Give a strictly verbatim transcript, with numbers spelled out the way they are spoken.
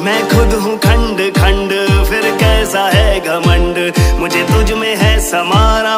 मैं खुद हूँ खंड खंड, फिर कैसा है घमंड, मुझे तुझ में है समारा।